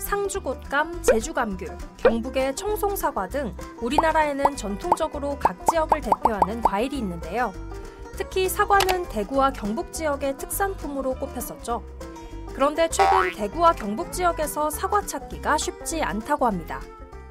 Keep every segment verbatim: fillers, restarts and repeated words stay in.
상주곶감, 제주감귤, 경북의 청송사과 등 우리나라에는 전통적으로 각 지역을 대표하는 과일이 있는데요. 특히 사과는 대구와 경북 지역의 특산품으로 꼽혔었죠. 그런데 최근 대구와 경북 지역에서 사과 찾기가 쉽지 않다고 합니다.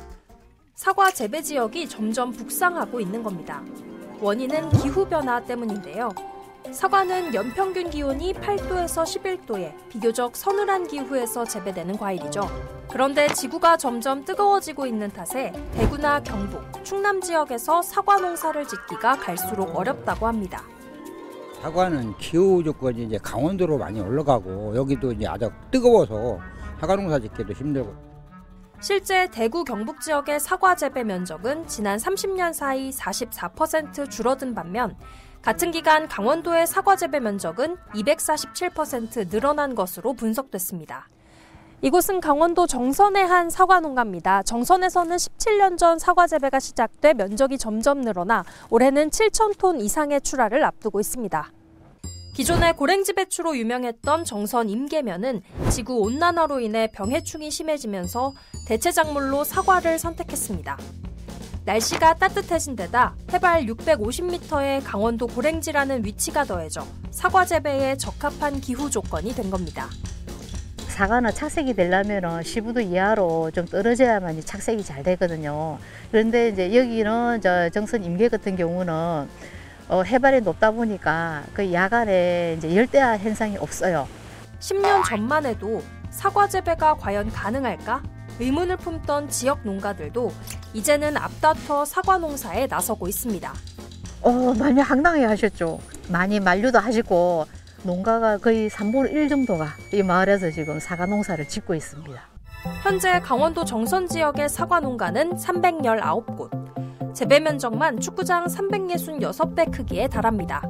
사과 재배 지역이 점점 북상하고 있는 겁니다. 원인은 기후변화 때문인데요. 사과는 연평균 기온이 팔 도에서 십일 도의 비교적 서늘한 기후에서 재배되는 과일이죠. 그런데 지구가 점점 뜨거워지고 있는 탓에 대구나 경북, 충남 지역에서 사과 농사를 짓기가 갈수록 어렵다고 합니다. 사과는 기후 조건이 이제 강원도로 많이 올라가고 여기도 이제 아주 뜨거워서 사과 농사 짓기도 힘들고. 실제 대구 경북 지역의 사과 재배 면적은 지난 삼십 년 사이 사십사 퍼센트 줄어든 반면 같은 기간 강원도의 사과 재배 면적은 이백사십칠 퍼센트 늘어난 것으로 분석됐습니다. 이곳은 강원도 정선의 한 사과 농가입니다. 정선에서는 십칠 년 전 사과 재배가 시작돼 면적이 점점 늘어나 올해는 칠천 톤 이상의 출하를 앞두고 있습니다. 기존의 고랭지 배추로 유명했던 정선 임계면은 지구 온난화로 인해 병해충이 심해지면서 대체 작물로 사과를 선택했습니다. 날씨가 따뜻해진 데다 해발 육백오십 미터의 강원도 고랭지라는 위치가 더해져 사과 재배에 적합한 기후 조건이 된 겁니다. 사과는 착색이 되려면 십오 도 이하로 좀 떨어져야만 착색이 잘 되거든요. 그런데 이제 여기는 저 정선 임계 같은 경우는 어, 해발이 높다 보니까 그 야간에 이제 열대야 현상이 없어요. 십 년 전만 해도 사과 재배가 과연 가능할까? 의문을 품던 지역 농가들도 이제는 앞다퉈 사과 농사에 나서고 있습니다. 어, 많이 황당해 하셨죠. 많이 만류도 하시고 농가가 거의 삼분의 일 정도가 이 마을에서 지금 사과 농사를 짓고 있습니다. 현재 강원도 정선 지역의 사과 농가는 삼백십구 곳, 재배 면적만 축구장 삼백육십육 배 크기에 달합니다.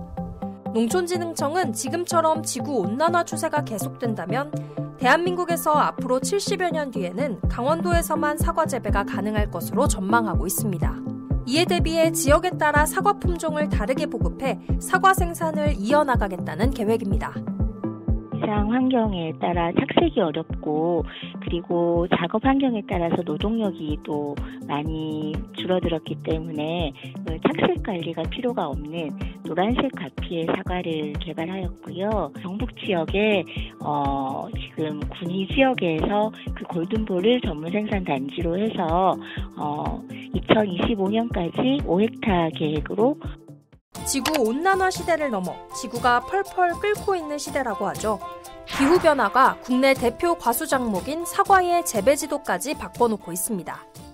농촌진흥청은 지금처럼 지구 온난화 추세가 계속된다면 대한민국에서 앞으로 칠십여 년 뒤에는 강원도에서만 사과 재배가 가능할 것으로 전망하고 있습니다. 이에 대비해 지역에 따라 사과 품종을 다르게 보급해 사과 생산을 이어나가겠다는 계획입니다. 기상 환경에 따라 착색이 어렵고 그리고 작업 환경에 따라서 노동력이 또 많이 줄어들었기 때문에 착색 관리가 필요가 없는 노란색 가피의 사과를 개발하였고요. 경북 지역에 어, 지금 군위 지역에서 그 골든볼을 전문 생산 단지로 해서 어, 이천이십오 년까지 오 헥타르 계획으로 지구 온난화 시대를 넘어 지구가 펄펄 끓고 있는 시대라고 하죠. 기후변화가 국내 대표 과수 작목인 사과의 재배 지도까지 바꿔놓고 있습니다.